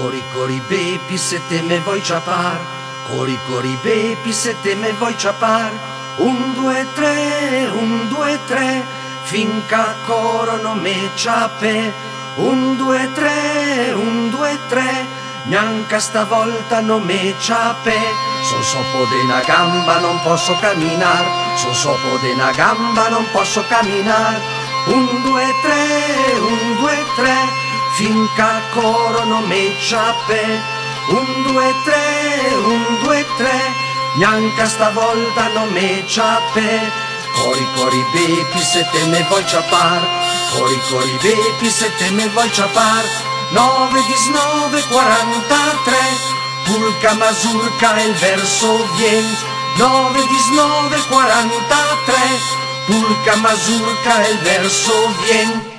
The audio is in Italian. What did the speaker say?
Cori cori baby se te me vuoi ciapar, cori cori baby se te me vuoi ciapar. 1, 2, 3, 1, 2, 3, finca corrono me ciape. 1, 2, 3, 1, 2, 3, neanche stavolta non me ciape. Son sopo de una gamba, non posso camminar, son sopo de una gamba, non posso camminar. 1, 2, 3, 1, 2, 3, finca corrono me ciape. 1, 2, 3, 1, 2, 3, neanche stavolta non me ciape. Cori cori baby se te me vuoi ciapar, cori cori baby se te me vuoi ciapar. 9, 19, 43, pulca mazurca il verso vien. 9, 19, 43, pulca mazurca il verso vien.